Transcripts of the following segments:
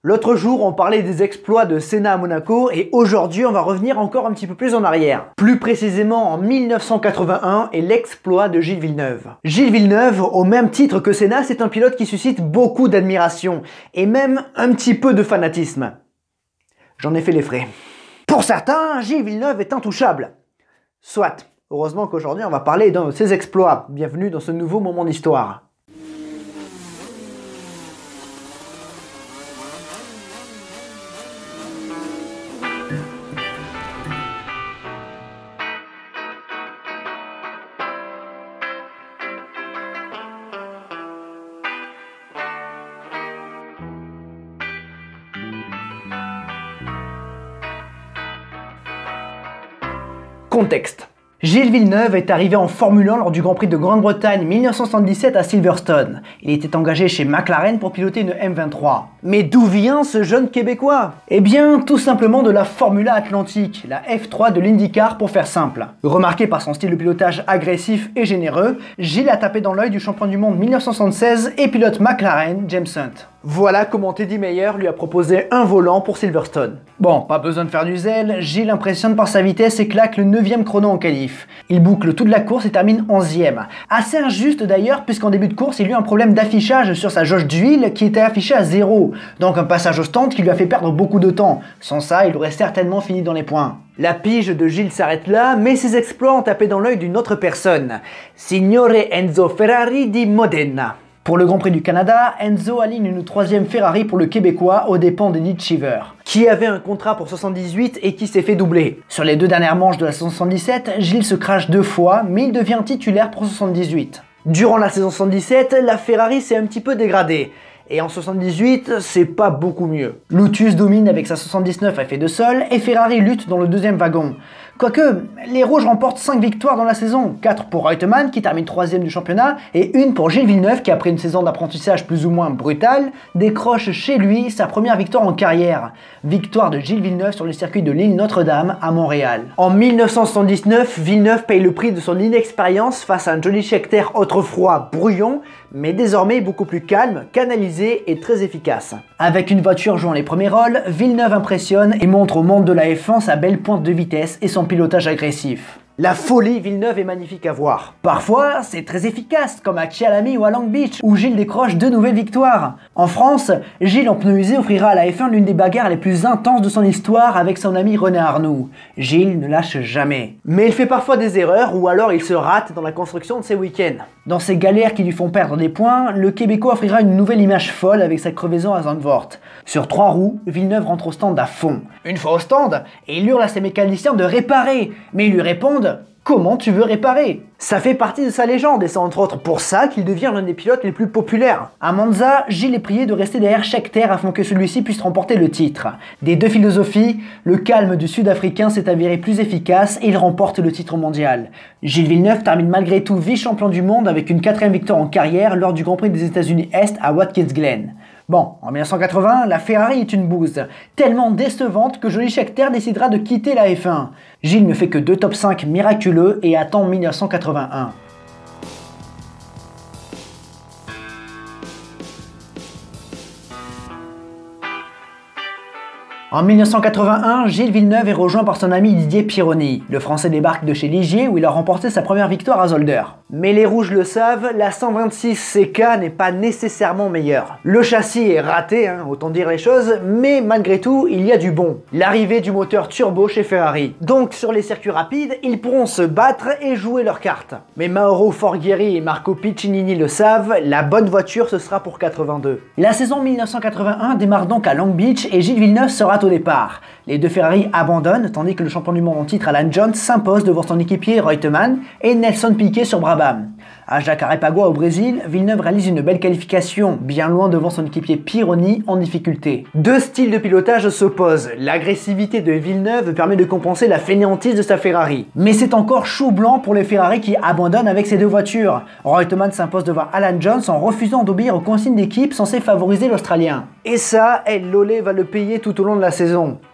L'autre jour, on parlait des exploits de Senna à Monaco et aujourd'hui, on va revenir encore un petit peu plus en arrière. Plus précisément en 1981 et l'exploit de Gilles Villeneuve. Gilles Villeneuve, au même titre que Senna, c'est un pilote qui suscite beaucoup d'admiration et même un petit peu de fanatisme. J'en ai fait les frais. Pour certains, Gilles Villeneuve est intouchable. Soit. Heureusement qu'aujourd'hui, on va parler de ses exploits. Bienvenue dans ce nouveau moment d'histoire. Contexte. Gilles Villeneuve est arrivé en Formule 1 lors du Grand Prix de Grande-Bretagne 1977 à Silverstone. Il était engagé chez McLaren pour piloter une M23. Mais d'où vient ce jeune Québécois? Eh bien, tout simplement de la Formula Atlantique, la F3 de l'IndyCar pour faire simple. Remarqué par son style de pilotage agressif et généreux, Gilles a tapé dans l'œil du champion du monde 1976 et pilote McLaren, James Hunt. Voilà comment Teddy Meyer lui a proposé un volant pour Silverstone. Bon, pas besoin de faire du zèle, Gilles impressionne par sa vitesse et claque le 9e chrono en qualif. Il boucle toute la course et termine 11e. Assez injuste d'ailleurs, puisqu'en début de course, il eut un problème d'affichage sur sa jauge d'huile qui était affichée à 0. Donc un passage au stand qui lui a fait perdre beaucoup de temps. Sans ça, il aurait certainement fini dans les points. La pige de Gilles s'arrête là, mais ses exploits ont tapé dans l'œil d'une autre personne. Signore Enzo Ferrari di Modena. Pour le Grand Prix du Canada, Enzo aligne une 3e Ferrari pour le Québécois aux dépens d'Eddie Cheever, qui avait un contrat pour 78 et qui s'est fait doubler. Sur les 2 dernières manches de la saison 77, Gilles se crache 2 fois, mais il devient titulaire pour 78. Durant la saison 77, la Ferrari s'est un petit peu dégradée. Et en 78, c'est pas beaucoup mieux. Lotus domine avec sa 79 à effet de sol et Ferrari lutte dans le 2e wagon. Quoique, les Rouges remportent 5 victoires dans la saison, 4 pour Reutemann qui termine 3e du championnat et 1 pour Gilles Villeneuve qui après une saison d'apprentissage plus ou moins brutale, décroche chez lui sa première victoire en carrière. Victoire de Gilles Villeneuve sur le circuit de l'île Notre-Dame à Montréal. En 1979, Villeneuve paye le prix de son inexpérience face à un Johnny Scheckter autrefois brouillon, mais désormais beaucoup plus calme, canalisé et très efficace. Avec une voiture jouant les premiers rôles, Villeneuve impressionne et montre au monde de la F1 sa belle pointe de vitesse et son pilotage agressif. La folie Villeneuve est magnifique à voir. Parfois, c'est très efficace, comme à Kyalami ou à Long Beach, où Gilles décroche 2 nouvelles victoires. En France, Gilles en pneu usé offrira à la F1 l'une des bagarres les plus intenses de son histoire avec son ami René Arnoux. Gilles ne lâche jamais. Mais il fait parfois des erreurs ou alors il se rate dans la construction de ses week-ends. Dans ces galères qui lui font perdre des points, le Québécois offrira une nouvelle image folle avec sa crevaison à Zandvoort. Sur 3 roues, Villeneuve rentre au stand à fond. Une fois au stand, et il hurle à ses mécaniciens de réparer, mais ils lui répondent « Comment tu veux réparer ?» Ça fait partie de sa légende et c'est entre autres pour ça qu'il devient l'un des pilotes les plus populaires. À Monza, Gilles est prié de rester derrière Scheckter afin que celui-ci puisse remporter le titre. Des 2 philosophies, le calme du Sud-Africain s'est avéré plus efficace et il remporte le titre mondial. Gilles Villeneuve termine malgré tout vice-champion du monde avec une 4e victoire en carrière lors du Grand Prix des États-Unis Est à Watkins Glen. Bon, en 1980, la Ferrari est une bouse, tellement décevante que Johnny Scheckter décidera de quitter la F1. Gilles ne fait que 2 top 5 miraculeux et attend 1981. En 1981, Gilles Villeneuve est rejoint par son ami Didier Pironi. Le Français débarque de chez Ligier où il a remporté sa première victoire à Zolder. Mais les Rouges le savent, la 126 CK n'est pas nécessairement meilleure. Le châssis est raté, autant dire les choses, mais malgré tout, il y a du bon. L'arrivée du moteur turbo chez Ferrari. Donc sur les circuits rapides, ils pourront se battre et jouer leurs cartes. Mais Mauro Forghieri et Marco Piccinini le savent, la bonne voiture ce sera pour 82. La saison 1981 démarre donc à Long Beach et Gilles Villeneuve sera au départ. Les 2 Ferrari abandonnent tandis que le champion du monde en titre Alan Jones s'impose devant son équipier Reutemann et Nelson Piquet sur Brabham. À Jacarepaguá au Brésil, Villeneuve réalise une belle qualification, bien loin devant son équipier Pironi en difficulté. 2 styles de pilotage s'opposent. L'agressivité de Villeneuve permet de compenser la fainéantise de sa Ferrari. Mais c'est encore chou blanc pour les Ferrari qui abandonnent avec ces 2 voitures. Reutemann s'impose devant Alan Jones en refusant d'obéir aux consignes d'équipe censées favoriser l'Australien. Et ça, El Lolé va le payer tout au long de la saison.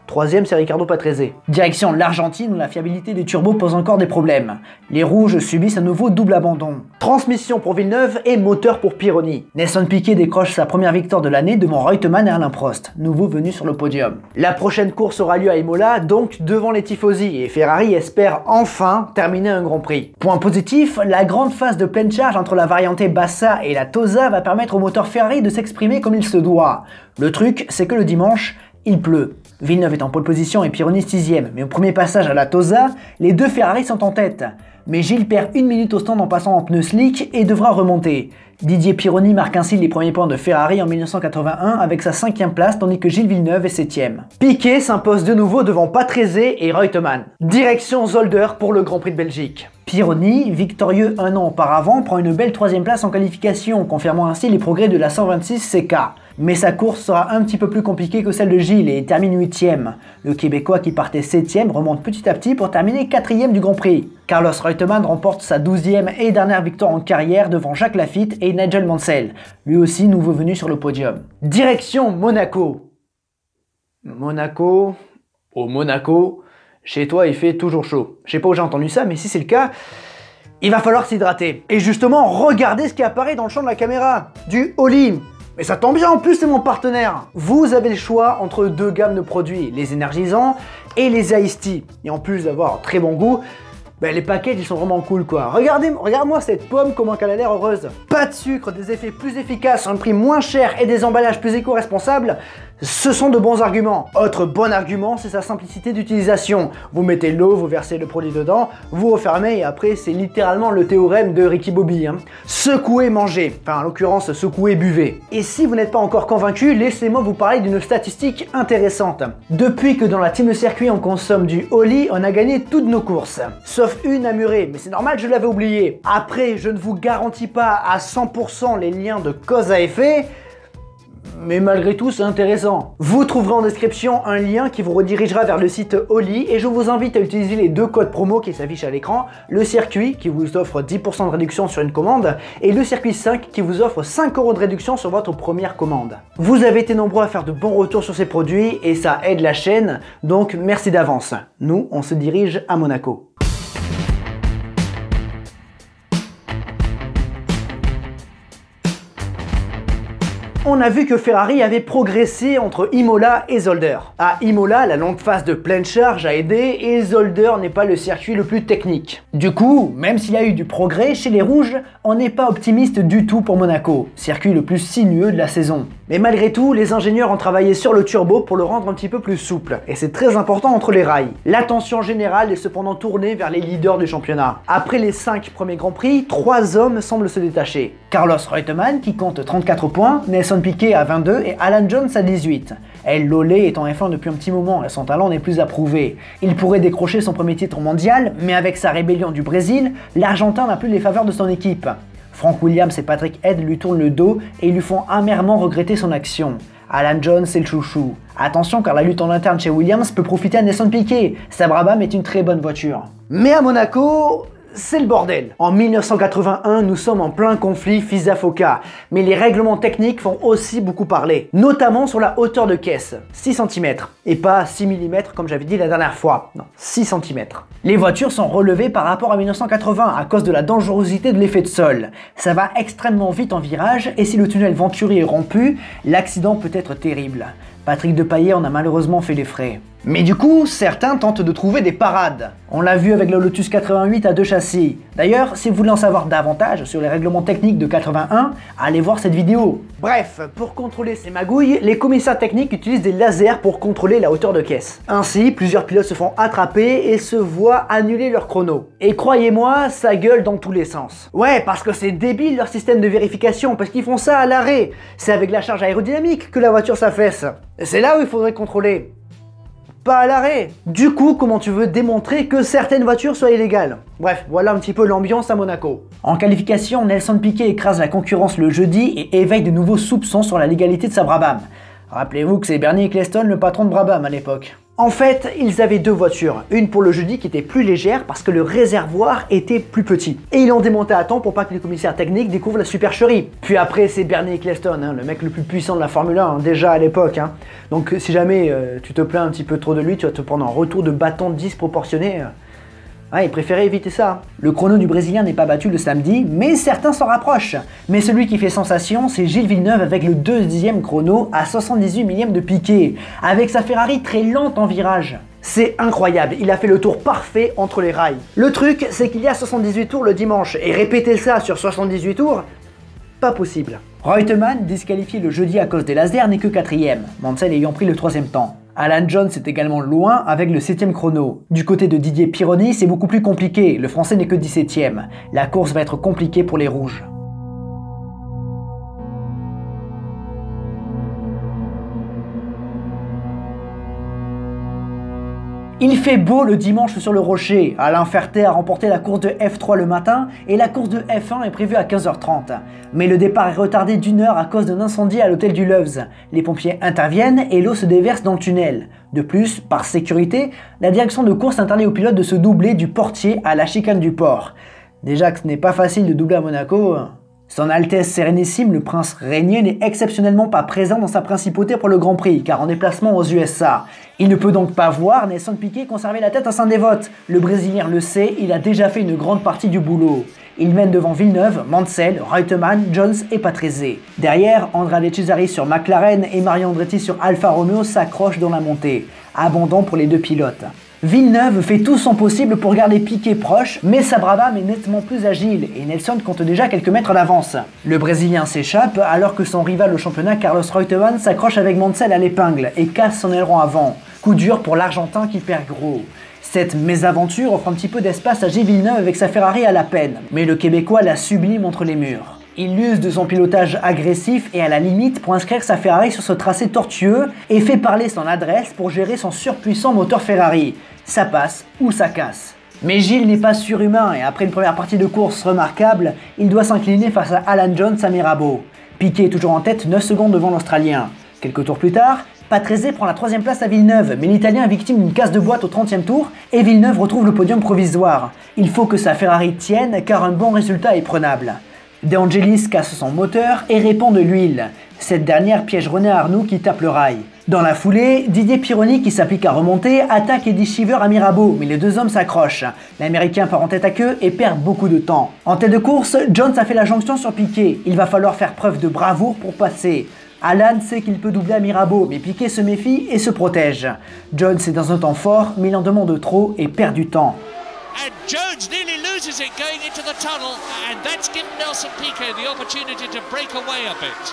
Troisième, c'est Riccardo Patrese. Direction l'Argentine où la fiabilité des turbos pose encore des problèmes. Les rouges subissent un nouveau double abandon. Transmission pour Villeneuve et moteur pour Pironi. Nelson Piquet décroche sa première victoire de l'année devant Reutemann et Alain Prost, nouveau venu sur le podium. La prochaine course aura lieu à Imola, donc devant les tifosi, et Ferrari espère enfin terminer un Grand Prix. Point positif, la grande phase de pleine charge entre la variante Bassa et la Tosa va permettre au moteur Ferrari de s'exprimer comme il se doit. Le truc, c'est que le dimanche, il pleut. Villeneuve est en pole position et Pironi 6ème, mais au premier passage à la Tosa, les deux Ferrari sont en tête. Mais Gilles perd 1 minute au stand en passant en pneu slick et devra remonter. Didier Pironi marque ainsi les premiers points de Ferrari en 1981 avec sa 5ème place tandis que Gilles Villeneuve est 7ème. Piquet s'impose de nouveau devant Patrese et Reutemann. Direction Zolder pour le Grand Prix de Belgique. Pironi, victorieux un an auparavant, prend une belle 3ème place en qualification, confirmant ainsi les progrès de la 126 CK. Mais sa course sera un petit peu plus compliquée que celle de Gilles et termine 8ème. Le Québécois qui partait 7ème remonte petit à petit pour terminer 4ème du Grand Prix. Carlos Reutemann remporte sa 12ème et dernière victoire en carrière devant Jacques Lafitte et Nigel Mansell, lui aussi nouveau venu sur le podium. Direction Monaco. Monaco, chez toi il fait toujours chaud. Je sais pas où j'ai entendu ça, mais si c'est le cas, il va falloir s'hydrater. Et justement, regardez ce qui apparaît dans le champ de la caméra. Du Oli. Mais ça tombe bien, en plus c'est mon partenaire. Vous avez le choix entre deux gammes de produits, les énergisants et les iced tea. Et en plus d'avoir un très bon goût, ben les paquets ils sont vraiment cool quoi. Regarde-moi cette pomme, comment qu'elle a l'air heureuse. Pas de sucre, des effets plus efficaces, un prix moins cher et des emballages plus éco-responsables. Ce sont de bons arguments. Autre bon argument, c'est sa simplicité d'utilisation. Vous mettez l'eau, vous versez le produit dedans, vous refermez et après c'est littéralement le théorème de Ricky Bobby. Secouez, mangez. Enfin en l'occurrence, secouez, buvez. Et si vous n'êtes pas encore convaincu, laissez-moi vous parler d'une statistique intéressante. Depuis que dans la team de circuit on consomme du Oli, on a gagné toutes nos courses. Sauf une à Muret, mais c'est normal, je l'avais oublié. Après, je ne vous garantis pas à 100% les liens de cause à effet, mais malgré tout c'est intéressant. Vous trouverez en description un lien qui vous redirigera vers le site Oli et je vous invite à utiliser les deux codes promo qui s'affichent à l'écran, le circuit qui vous offre 10% de réduction sur une commande et le circuit 5 qui vous offre 5 € de réduction sur votre première commande. Vous avez été nombreux à faire de bons retours sur ces produits et ça aide la chaîne, donc merci d'avance. Nous, on se dirige à Monaco. On a vu que Ferrari avait progressé entre Imola et Zolder. À Imola, la longue phase de pleine charge a aidé et Zolder n'est pas le circuit le plus technique. Du coup, même s'il y a eu du progrès chez les rouges, on n'est pas optimiste du tout pour Monaco, circuit le plus sinueux de la saison. Mais malgré tout, les ingénieurs ont travaillé sur le turbo pour le rendre un petit peu plus souple, et c'est très important entre les rails. L'attention générale est cependant tournée vers les leaders du championnat. Après les 5 premiers Grands Prix, 3 hommes semblent se détacher. Carlos Reutemann qui compte 34 points, Nelson Piquet à 22 et Alan Jones à 18. El Lolé est en F1 depuis un petit moment et son talent n'est plus à prouver. Il pourrait décrocher son premier titre mondial, mais avec sa rébellion du Brésil, l'Argentin n'a plus les faveurs de son équipe. Frank Williams et Patrick Head lui tournent le dos et lui font amèrement regretter son action. Alan Jones c'est le chouchou. Attention car la lutte en interne chez Williams peut profiter à Nelson Piquet. Sa Brabham est une très bonne voiture. Mais à Monaco, c'est le bordel. En 1981, nous sommes en plein conflit FISA-FOCA, mais les règlements techniques font aussi beaucoup parler, notamment sur la hauteur de caisse, 6 cm, et pas 6 mm comme j'avais dit la dernière fois, non, 6 cm. Les voitures sont relevées par rapport à 1980 à cause de la dangerosité de l'effet de sol. Ça va extrêmement vite en virage et si le tunnel Venturi est rompu, l'accident peut être terrible. Patrick Depailler en a malheureusement fait les frais. Mais du coup, certains tentent de trouver des parades. On l'a vu avec le Lotus 88 à 2 châssis. D'ailleurs, si vous voulez en savoir davantage sur les règlements techniques de 81, allez voir cette vidéo. Bref, pour contrôler ces magouilles, les commissaires techniques utilisent des lasers pour contrôler la hauteur de caisse. Ainsi, plusieurs pilotes se font attraper et se voient annuler leur chrono. Et croyez-moi, ça gueule dans tous les sens. Ouais, parce que c'est débile leur système de vérification, parce qu'ils font ça à l'arrêt. C'est avec la charge aérodynamique que la voiture s'affaisse. C'est là où il faudrait contrôler. Pas à l'arrêt. Du coup, comment tu veux démontrer que certaines voitures soient illégales? Bref, voilà un petit peu l'ambiance à Monaco. En qualification, Nelson Piquet écrase la concurrence le jeudi et éveille de nouveaux soupçons sur la légalité de sa Brabham. Rappelez-vous que c'est Bernie Ecclestone, le patron de Brabham à l'époque. En fait, ils avaient deux voitures, une pour le jeudi qui était plus légère parce que le réservoir était plus petit. Et ils l'ont démonté à temps pour pas que les commissaires techniques découvrent la supercherie. Puis après, c'est Bernie Ecclestone, le mec le plus puissant de la Formule 1, déjà à l'époque. Donc si jamais tu te plains un petit peu trop de lui, tu vas te prendre un retour de bâton disproportionné. Il préférait éviter ça. Le chrono du Brésilien n'est pas battu le samedi, mais certains s'en rapprochent. Mais celui qui fait sensation, c'est Gilles Villeneuve avec le deuxième chrono à 78 millièmes de Piquet, avec sa Ferrari très lente en virage. C'est incroyable, il a fait le tour parfait entre les rails. Le truc, c'est qu'il y a 78 tours le dimanche, et répéter ça sur 78 tours, pas possible. Reutemann, disqualifié le jeudi à cause des lasers, n'est que 4ème, Mansell ayant pris le 3ème temps. Alan Jones est également loin avec le 7ème chrono. Du côté de Didier Pironi, c'est beaucoup plus compliqué, le français n'est que 17ème. La course va être compliquée pour les rouges. Il fait beau le dimanche sur le rocher. Alain Ferté a remporté la course de F3 le matin et la course de F1 est prévue à 15h30. Mais le départ est retardé d'1 heure à cause d'un incendie à l'hôtel du Loves. Les pompiers interviennent et l'eau se déverse dans le tunnel. De plus, par sécurité, la direction de course interdit aux pilotes de se doubler du portier à la chicane du port. Déjà que ce n'est pas facile de doubler à Monaco. Son Altesse Sérénissime, le prince régnier, n'est exceptionnellement pas présent dans sa principauté pour le Grand Prix, car en déplacement aux USA. Il ne peut donc pas voir Nelson Piquet conserver la tête à Saint-Dévote. Le Brésilien le sait, il a déjà fait une grande partie du boulot. Il mène devant Villeneuve, Mansell, Reutemann, Jones et Patrese. Derrière, Andrade Cesari sur McLaren et Mario Andretti sur Alfa Romeo s'accrochent dans la montée. Abandon pour les deux pilotes. Villeneuve fait tout son possible pour garder Piquet proche, mais sa Brabham est nettement plus agile et Nelson compte déjà quelques mètres d'avance. Le Brésilien s'échappe alors que son rival au championnat Carlos Reutemann s'accroche avec Mansell à l'épingle et casse son aileron avant. Coup dur pour l'Argentin qui perd gros. Cette mésaventure offre un petit peu d'espace à Gilles Villeneuve avec sa Ferrari à la peine, mais le Québécois la sublime entre les murs. Il use de son pilotage agressif et à la limite pour inscrire sa Ferrari sur ce tracé tortueux et fait parler son adresse pour gérer son surpuissant moteur Ferrari. Ça passe ou ça casse. Mais Gilles n'est pas surhumain et après une première partie de course remarquable, il doit s'incliner face à Alan Jones à Mirabeau. Piquet est toujours en tête 9 secondes devant l'Australien. Quelques tours plus tard, Patrese prend la 3ème place à Villeneuve, mais l'Italien est victime d'une casse de boîte au 30e tour et Villeneuve retrouve le podium provisoire. Il faut que sa Ferrari tienne car un bon résultat est prenable. De Angelis casse son moteur et répand de l'huile. Cette dernière piège René Arnoux qui tape le rail. Dans la foulée, Didier Pironi qui s'applique à remonter attaque Eddie Cheever à Mirabeau, mais les deux hommes s'accrochent. L'Américain part en tête à queue et perd beaucoup de temps. En tête de course, Jones a fait la jonction sur Piquet. Il va falloir faire preuve de bravoure pour passer. Alan sait qu'il peut doubler à Mirabeau, mais Piquet se méfie et se protège. Jones est dans un temps fort, mais il en demande trop et perd du temps. And Jones nearly loses it going into the tunnel, and that's given Nelson Piquet the opportunity to break away a bit.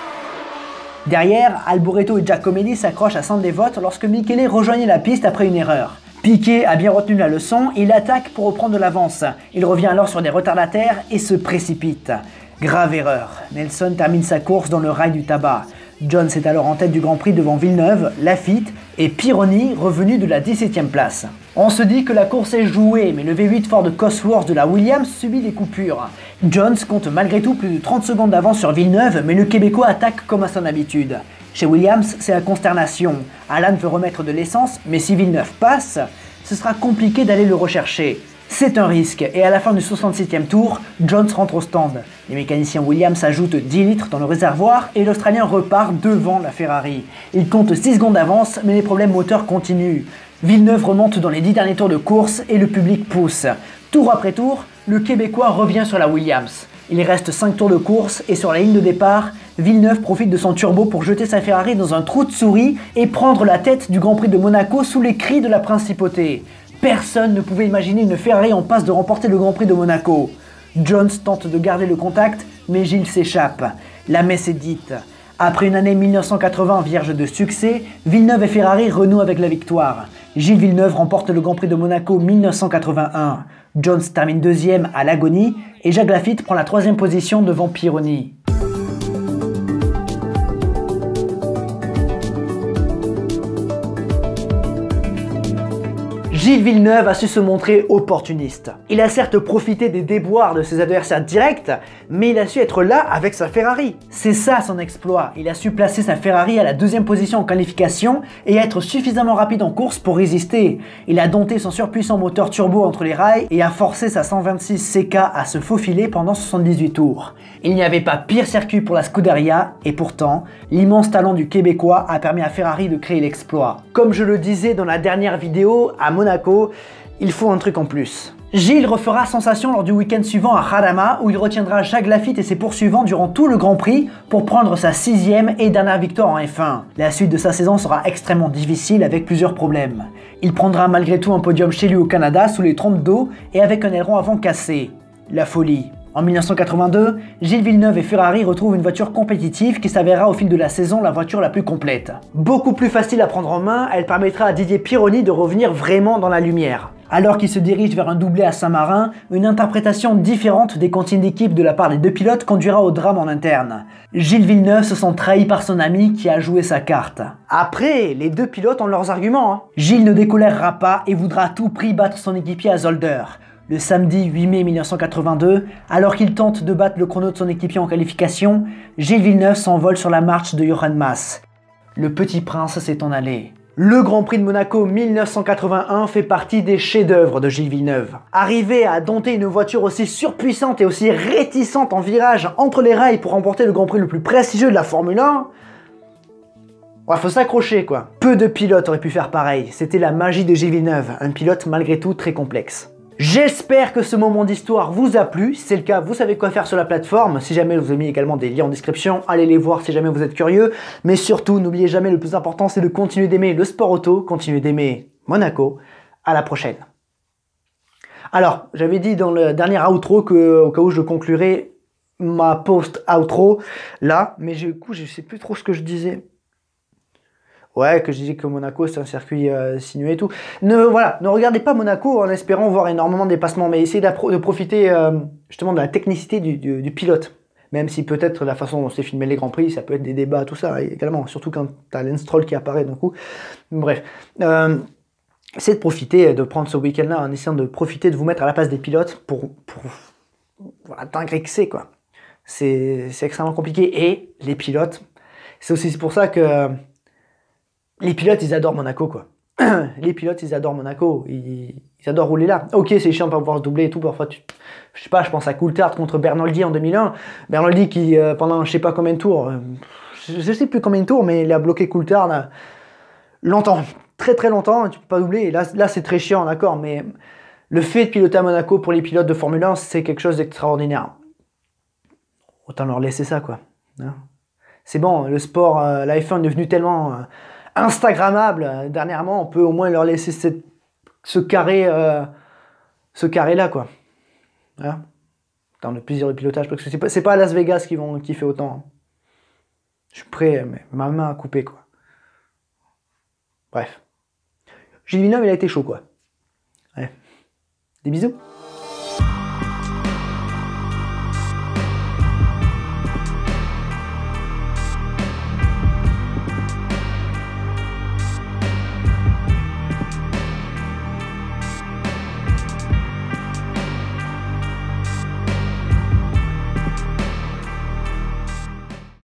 Derrière, Alboreto et Giacomelli s'accrochent à Saint-Dévote lorsque Michele rejoignait la piste après une erreur. Piquet a bien retenu la leçon et il attaque pour reprendre de l'avance. Il revient alors sur des retardataires et se précipite. Grave erreur. Nelson termine sa course dans le rail du tabac. Jones est alors en tête du Grand Prix devant Villeneuve, Lafitte et Pironi revenu de la 17ème place. On se dit que la course est jouée, mais le V8 Ford Cosworth de la Williams subit des coupures. Jones compte malgré tout plus de 30 secondes d'avance sur Villeneuve, mais le Québécois attaque comme à son habitude. Chez Williams, c'est la consternation. Alan veut remettre de l'essence, mais si Villeneuve passe, ce sera compliqué d'aller le rechercher. C'est un risque, et à la fin du 67e tour, Jones rentre au stand. Les mécaniciens Williams ajoutent 10 litres dans le réservoir et l'Australien repart devant la Ferrari. Il compte 6 secondes d'avance, mais les problèmes moteurs continuent. Villeneuve remonte dans les 10 derniers tours de course et le public pousse. Tour après tour, le Québécois revient sur la Williams. Il reste 5 tours de course et sur la ligne de départ, Villeneuve profite de son turbo pour jeter sa Ferrari dans un trou de souris et prendre la tête du Grand Prix de Monaco sous les cris de la principauté. Personne ne pouvait imaginer une Ferrari en passe de remporter le Grand Prix de Monaco. Jones tente de garder le contact, mais Gilles s'échappe. La messe est dite. Après une année 1980 vierge de succès, Villeneuve et Ferrari renouent avec la victoire. Gilles Villeneuve remporte le Grand Prix de Monaco 1981. Jones termine 2e à l'agonie et Jacques Lafitte prend la 3e position devant Pironi. Gilles Villeneuve a su se montrer opportuniste. Il a certes profité des déboires de ses adversaires directs, mais il a su être là avec sa Ferrari. C'est ça son exploit, il a su placer sa Ferrari à la 2e position en qualification et être suffisamment rapide en course pour résister. Il a dompté son surpuissant moteur turbo entre les rails et a forcé sa 126 CK à se faufiler pendant 78 tours. Il n'y avait pas pire circuit pour la Scuderia et pourtant, l'immense talent du Québécois a permis à Ferrari de créer l'exploit. Comme je le disais dans la dernière vidéo, à Monaco, il faut un truc en plus. Gilles refera sensation lors du week-end suivant à Jarama où il retiendra Jacques Laffite et ses poursuivants durant tout le Grand Prix pour prendre sa 6e et dernière victoire en F1. La suite de sa saison sera extrêmement difficile avec plusieurs problèmes. Il prendra malgré tout un podium chez lui au Canada sous les trompes d'eau et avec un aileron avant cassé. La folie. En 1982, Gilles Villeneuve et Ferrari retrouvent une voiture compétitive qui s'avérera au fil de la saison la voiture la plus complète. Beaucoup plus facile à prendre en main, elle permettra à Didier Pironi de revenir vraiment dans la lumière. Alors qu'il se dirige vers un doublé à Saint-Marin, une interprétation différente des consignes d'équipe de la part des deux pilotes conduira au drame en interne. Gilles Villeneuve se sent trahi par son ami qui a joué sa carte. Après, les deux pilotes ont leurs arguments. Gilles ne décolèrera pas et voudra à tout prix battre son équipier à Zolder. Le samedi 8 mai 1982, alors qu'il tente de battre le chrono de son équipier en qualification, Gilles Villeneuve s'envole sur la marche de Johan Mass. Le petit prince s'est en allé. Le Grand Prix de Monaco 1981 fait partie des chefs-d'œuvre de Gilles Villeneuve. Arriver à dompter une voiture aussi surpuissante et aussi réticente en virage entre les rails pour remporter le Grand Prix le plus prestigieux de la Formule 1, ouais, faut s'accrocher quoi. Peu de pilotes auraient pu faire pareil, c'était la magie de Gilles Villeneuve, un pilote malgré tout très complexe. J'espère que ce moment d'histoire vous a plu, si c'est le cas, vous savez quoi faire sur la plateforme, si jamais je vous ai mis également des liens en description, allez les voir si jamais vous êtes curieux, mais surtout n'oubliez jamais le plus important c'est de continuer d'aimer le sport auto, continuer d'aimer Monaco, à la prochaine. Alors, j'avais dit dans le dernier outro qu'au cas où je conclurai ma post-outro là, mais du coup je sais plus trop ce que je disais. Ouais, que je disais que Monaco c'est un circuit sinueux et tout. Ne regardez pas Monaco en espérant voir énormément de dépassements, mais essayez de profiter justement de la technicité du pilote. Même si peut-être la façon dont c'est filmé les Grands Prix, ça peut être des débats, tout ça également, surtout quand t'as Lance Stroll qui apparaît d'un coup. Bref, essayez de profiter, de prendre ce week-end-là en essayant de profiter de vous mettre à la place des pilotes pour atteindre que c'est quoi. C'est extrêmement compliqué et les pilotes, c'est aussi pour ça que les pilotes, ils adorent Monaco, quoi. Les pilotes, ils adorent Monaco. Ils adorent rouler là. Ok, c'est chiant de pas pouvoir se doubler et tout. Parfois, je sais pas, je pense à Coulthard contre Bernoldi en 2001. Bernoldi qui, pendant je sais pas combien de tours, je sais plus combien de tours, mais il a bloqué Coulthard longtemps. Très très longtemps, tu peux pas doubler. Et là c'est très chiant, d'accord, mais le fait de piloter à Monaco pour les pilotes de Formule 1, c'est quelque chose d'extraordinaire. Autant leur laisser ça, quoi. Hein, c'est bon, le sport, la F1 est devenu tellement instagrammable dernièrement, on peut au moins leur laisser ce carré là quoi. Hein, dans le plaisir de pilotage, parce que c'est pas à Las Vegas qu'ils vont kiffer autant. Je suis prêt, mais ma main à couper quoi. Bref, Gilles Villeneuve il a été chaud quoi. Ouais. Des bisous.